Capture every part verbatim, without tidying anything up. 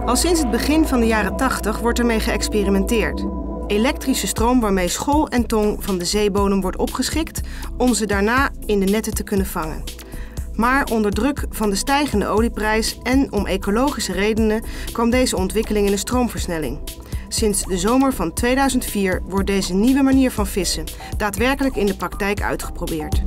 Al sinds het begin van de jaren tachtig wordt ermee geëxperimenteerd. Elektrische stroom waarmee schol en tong van de zeebodem wordt opgeschikt om ze daarna in de netten te kunnen vangen. Maar onder druk van de stijgende olieprijs en om ecologische redenen kwam deze ontwikkeling in een stroomversnelling. Sinds de zomer van tweeduizend vier wordt deze nieuwe manier van vissen daadwerkelijk in de praktijk uitgeprobeerd.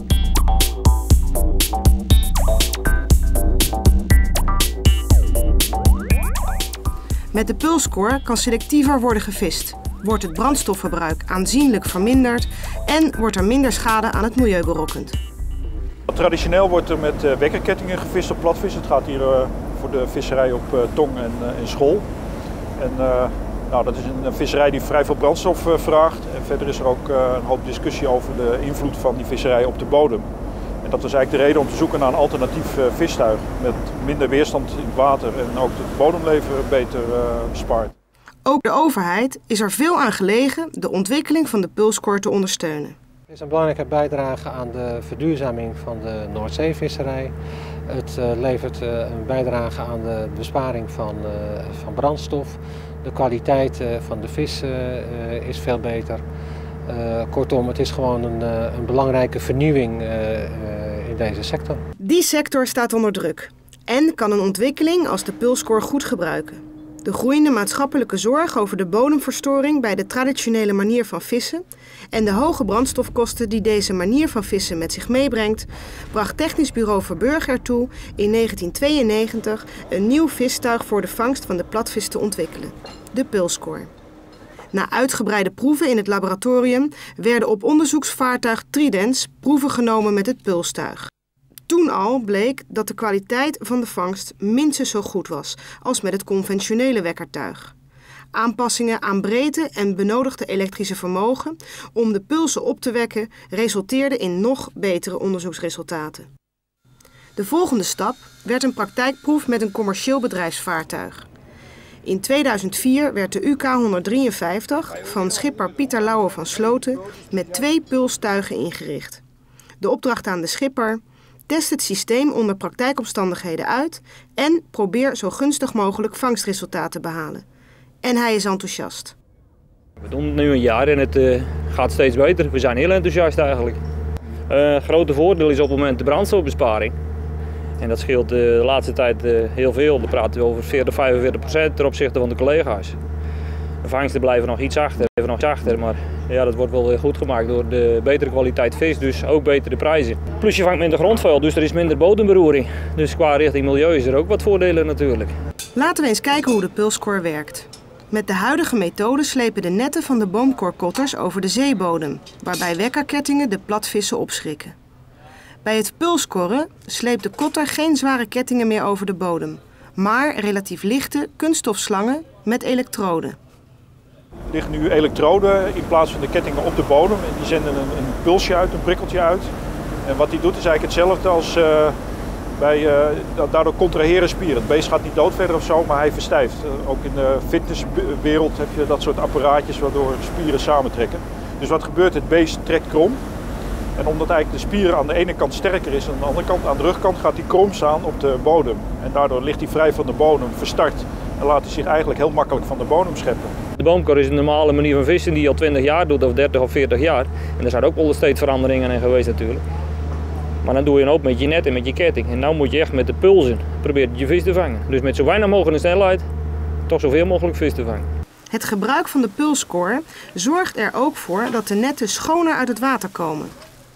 Met de pulscore kan selectiever worden gevist, wordt het brandstofverbruik aanzienlijk verminderd en wordt er minder schade aan het milieu berokkend. Traditioneel wordt er met uh, wekkerkettingen gevist op platvis. Het gaat hier uh, voor de visserij op uh, tong en, uh, en schol. En, uh, nou, dat is een, een visserij die vrij veel brandstof uh, vraagt. En verder is er ook uh, een hoop discussie over de invloed van die visserij op de bodem. En dat was eigenlijk de reden om te zoeken naar een alternatief uh, vistuig met minder weerstand in het water en ook het bodemleven beter uh, bespaart. Ook de overheid is er veel aan gelegen de ontwikkeling van de pulscore te ondersteunen. Het is een belangrijke bijdrage aan de verduurzaming van de Noordzeevisserij. Het uh, levert uh, een bijdrage aan de besparing van, uh, van brandstof. De kwaliteit uh, van de vis uh, is veel beter. Uh, kortom, het is gewoon een, uh, een belangrijke vernieuwing uh, uh, in deze sector. Die sector staat onder druk en kan een ontwikkeling als de pulscore goed gebruiken. De groeiende maatschappelijke zorg over de bodemverstoring bij de traditionele manier van vissen en de hoge brandstofkosten die deze manier van vissen met zich meebrengt, bracht Technisch Bureau Verburg ertoe in negentien tweeënnegentig een nieuw vistuig voor de vangst van de platvis te ontwikkelen, de pulscore. Na uitgebreide proeven in het laboratorium werden op onderzoeksvaartuig Tridens proeven genomen met het pulstuig. Toen al bleek dat de kwaliteit van de vangst minstens zo goed was als met het conventionele wekkertuig. Aanpassingen aan breedte en benodigde elektrische vermogen om de pulsen op te wekken resulteerden in nog betere onderzoeksresultaten. De volgende stap werd een praktijkproef met een commercieel bedrijfsvaartuig. In tweeduizend vier werd de U K honderddrieënvijftig van schipper Pieter Lauwe van Sloten met twee pulstuigen ingericht. De opdracht aan de schipper: test het systeem onder praktijkomstandigheden uit en probeer zo gunstig mogelijk vangstresultaten te behalen. En hij is enthousiast. We doen het nu een jaar en het uh, gaat steeds beter. We zijn heel enthousiast eigenlijk. Uh, het grote voordeel is op het moment de brandstofbesparing. En dat scheelt uh, de laatste tijd uh, heel veel. We praten over veertig, vijfenveertig procent ten opzichte van de collega's. De vangsten blijven nog iets achter, blijven nog iets achter, maar ja, dat wordt wel goed gemaakt door de betere kwaliteit vis, dus ook betere prijzen. Plus je vangt minder grondvuil, dus er is minder bodemberoering. Dus qua richting milieu is er ook wat voordelen natuurlijk. Laten we eens kijken hoe de pulscore werkt. Met de huidige methode slepen de netten van de boomkorkotters over de zeebodem, waarbij wekkerkettingen de platvissen opschrikken. Bij het pulscoren sleept de kotter geen zware kettingen meer over de bodem, maar relatief lichte kunststofslangen met elektroden. Er liggen nu elektroden in plaats van de kettingen op de bodem en die zenden een, een pulsje uit, een prikkeltje uit. En wat die doet is eigenlijk hetzelfde als uh, bij, uh, daardoor contraheren spieren. Het beest gaat niet dood verder of zo, maar hij verstijft. Uh, ook in de fitnesswereld heb je dat soort apparaatjes waardoor spieren samentrekken. Dus wat gebeurt, het beest trekt krom. En omdat eigenlijk de spier aan de ene kant sterker is en aan de andere kant, aan de rugkant, gaat hij krom staan op de bodem. En daardoor ligt hij vrij van de bodem, verstart en laat hij zich eigenlijk heel makkelijk van de bodem scheppen. De boomkor is een normale manier van vissen die je al twintig jaar doet, of dertig of veertig jaar. En er zijn ook wel steeds veranderingen in geweest natuurlijk. Maar dan doe je een hoop met je net en met je ketting. En nu moet je echt met de pulsen proberen je vis te vangen. Dus met zo weinig mogelijk snelheid, toch zoveel mogelijk vis te vangen. Het gebruik van de pulscore zorgt er ook voor dat de netten schoner uit het water komen.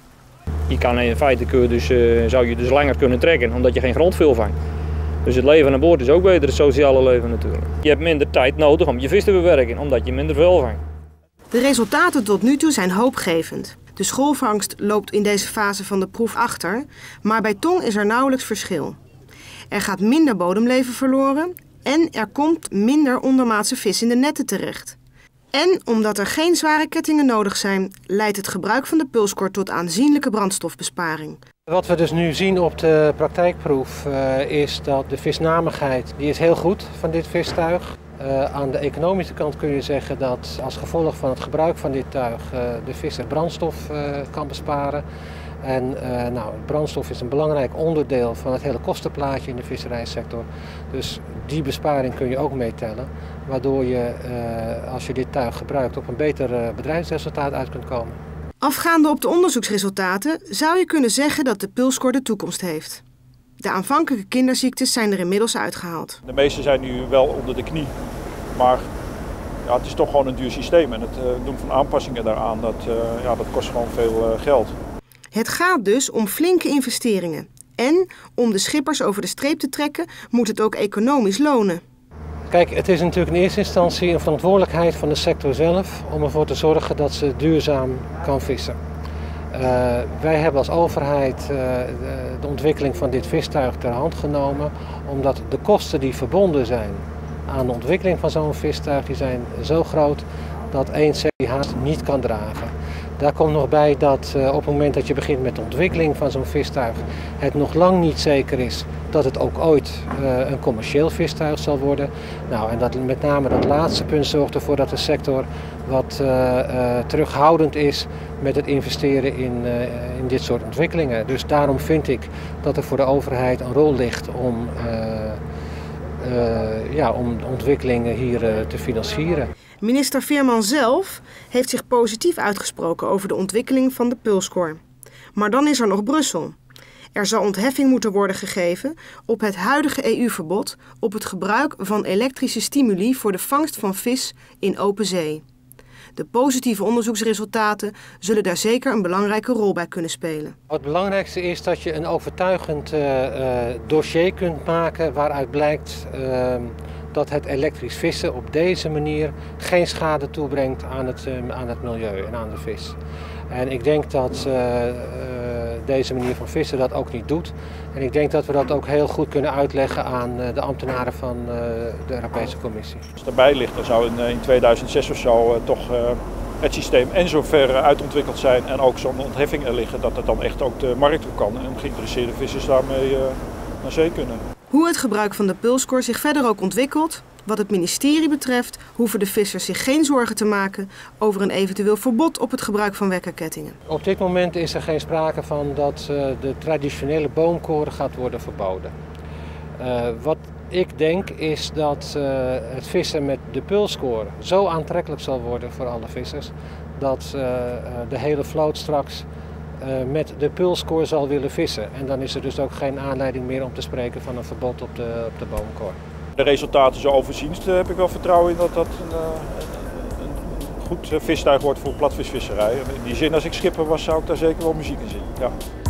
Je kan in feite kun je dus, uh, zou je dus langer kunnen trekken, omdat je geen grondvuil vangt. Dus het leven aan boord is ook beter, het sociale leven natuurlijk. Je hebt minder tijd nodig om je vis te bewerken, omdat je minder vuil vangt. De resultaten tot nu toe zijn hoopgevend. De schoolvangst loopt in deze fase van de proef achter, maar bij tong is er nauwelijks verschil. Er gaat minder bodemleven verloren en er komt minder ondermaatse vis in de netten terecht. En omdat er geen zware kettingen nodig zijn, leidt het gebruik van de pulscore tot aanzienlijke brandstofbesparing. Wat we dus nu zien op de praktijkproef uh, is dat de visnamigheid die is heel goed van dit vistuig. Uh, aan de economische kant kun je zeggen dat als gevolg van het gebruik van dit tuig uh, de visser brandstof uh, kan besparen. En uh, nou, brandstof is een belangrijk onderdeel van het hele kostenplaatje in de visserijsector. Dus die besparing kun je ook meetellen, waardoor je uh, als je dit tuig gebruikt op een beter uh, bedrijfsresultaat uit kunt komen. Afgaande op de onderzoeksresultaten zou je kunnen zeggen dat de pulskor de toekomst heeft. De aanvankelijke kinderziektes zijn er inmiddels uitgehaald. De meeste zijn nu wel onder de knie, maar ja, het is toch gewoon een duur systeem en het uh, doen van aanpassingen daaraan, dat, uh, ja, dat kost gewoon veel uh, geld. Het gaat dus om flinke investeringen. En om de schippers over de streep te trekken, moet het ook economisch lonen. Kijk, het is natuurlijk in eerste instantie een verantwoordelijkheid van de sector zelf om ervoor te zorgen dat ze duurzaam kan vissen. Uh, wij hebben als overheid uh, de, de ontwikkeling van dit vistuig ter hand genomen, omdat de kosten die verbonden zijn aan de ontwikkeling van zo'n vistuig, die zijn zo groot dat één C die haast niet kan dragen. Daar komt nog bij dat uh, op het moment dat je begint met de ontwikkeling van zo'n vistuig, het nog lang niet zeker is dat het ook ooit uh, een commercieel vistuig zal worden. Nou, en dat, met name dat laatste punt zorgt ervoor dat de sector wat uh, uh, terughoudend is met het investeren in, uh, in dit soort ontwikkelingen. Dus daarom vind ik dat er voor de overheid een rol ligt om, uh, uh, ja, om ontwikkelingen hier uh, te financieren. Minister Veerman zelf heeft zich positief uitgesproken over de ontwikkeling van de pulskor. Maar dan is er nog Brussel. Er zal ontheffing moeten worden gegeven op het huidige E U-verbod op het gebruik van elektrische stimuli voor de vangst van vis in open zee. De positieve onderzoeksresultaten zullen daar zeker een belangrijke rol bij kunnen spelen. Het belangrijkste is dat je een overtuigend uh, uh, dossier kunt maken waaruit blijkt uh, dat het elektrisch vissen op deze manier geen schade toebrengt aan het, uh, aan het milieu en aan de vis. En ik denk dat uh, uh, deze manier van vissen dat ook niet doet. En ik denk dat we dat ook heel goed kunnen uitleggen aan uh, de ambtenaren van uh, de Europese Commissie. Als het erbij ligt, dan zou in, in tweeduizend zes of zo uh, toch uh, het systeem en zover uh, uitontwikkeld zijn en ook zo'n ontheffing er liggen dat het dan echt ook de markt op kan en geïnteresseerde vissers daarmee uh, naar zee kunnen. Hoe het gebruik van de pulskor zich verder ook ontwikkelt, wat het ministerie betreft, hoeven de vissers zich geen zorgen te maken over een eventueel verbod op het gebruik van wekkerkettingen. Op dit moment is er geen sprake van dat uh, de traditionele boomkoren gaat worden verboden. Uh, wat ik denk is dat uh, het vissen met de pulskor zo aantrekkelijk zal worden voor alle vissers, dat uh, de hele vloot straks uh, met de pulskor zal willen vissen. En dan is er dus ook geen aanleiding meer om te spreken van een verbod op de, op de boomkor. De resultaten zo overziens heb ik wel vertrouwen in dat dat een, een, een goed vistuig wordt voor platvisvisserij. In die zin, als ik schipper was, zou ik daar zeker wel muziek in zien. Ja.